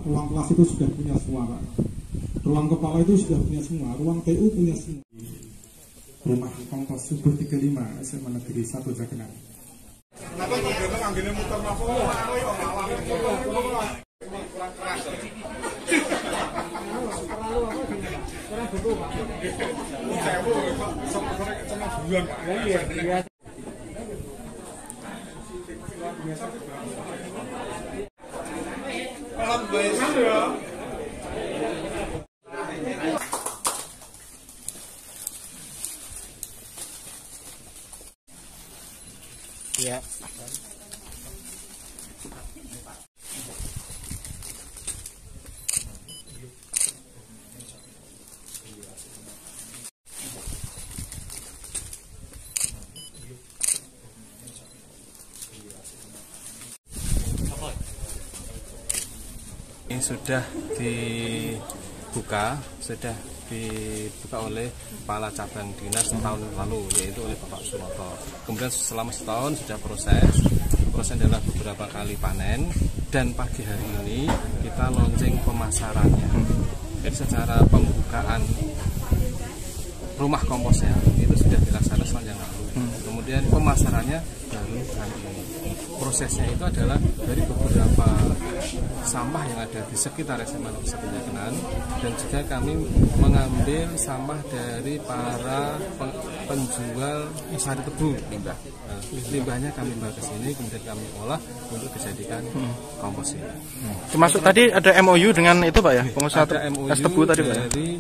ruang kelas itu sudah punya semua, Pak. Ruang kepala itu sudah punya semua, ruang TU punya semua. Rumah kompos Subur 35 SMA Negeri 1 Jakenan. Kenapa kok anggene muter napa? Kurang keras. Terlalu apa gini, Pak? Kurang betul, Pak. Sewu kok sama bulan, Pak. Iya, biasa. Alhamdulillah. Ya. Ini sudah dibuka oleh Kepala Cabang Dinas tahun lalu, yaitu oleh Bapak Sunoto. Kemudian selama setahun sudah proses adalah beberapa kali panen, dan pagi hari ini kita launching pemasarannya. Jadi secara pembukaan rumah komposnya itu sudah dilaksanakan setahun yang lalu. Kemudian pemasarannya baru hari ini. Prosesnya itu adalah dari beberapa sampah yang ada di sekitar SMA Negeri 1 Jakenan, dan juga kami mengambil sampah dari para penjual sari tebu limbah. Limbahnya kami bawa ke sini, kemudian kami olah untuk dijadikan kompos ini. Termasuk tadi ada MOU dengan itu, Pak ya, pengusaha es tebu tadi, Pak.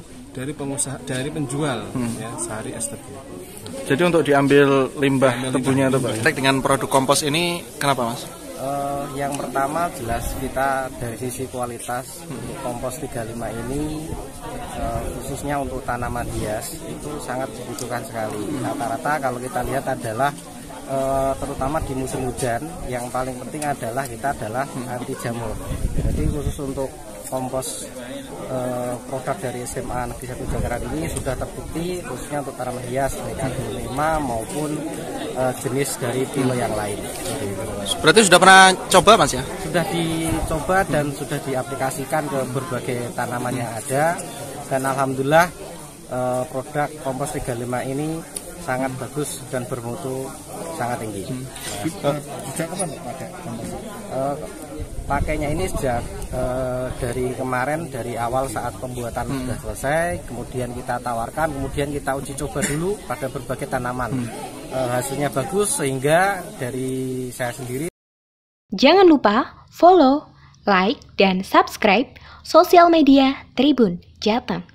Dari penjual ya, sari es tebu. Jadi untuk diambil limbah tebunya itu, Pak. Dengan produk kompos ini kenapa, Mas? Yang pertama jelas kita dari sisi kualitas untuk kompos 35 ini khususnya untuk tanaman hias itu sangat dibutuhkan sekali. Rata-rata kalau kita lihat adalah terutama di musim hujan yang paling penting adalah kita adalah anti jamur. Jadi khusus untuk kompos produk dari SMA Negeri 1 Jakenan ini sudah terbukti khususnya untuk tanaman hias baik Aglonema maupun jenis dari pilo yang lain. Berarti sudah pernah coba, Mas ya? Sudah dicoba dan sudah diaplikasikan ke berbagai tanaman yang ada, dan alhamdulillah produk kompos 35 ini sangat bagus dan bermutu sangat tinggi. Sejak kapan pakai kompos? Pakainya ini sejak dari kemarin, dari awal saat pembuatan sudah selesai, kemudian kita tawarkan, kemudian kita uji coba dulu pada berbagai tanaman. Hasilnya bagus sehingga dari saya sendiri. Jangan lupa follow, like, dan subscribe sosial media Tribun Jateng.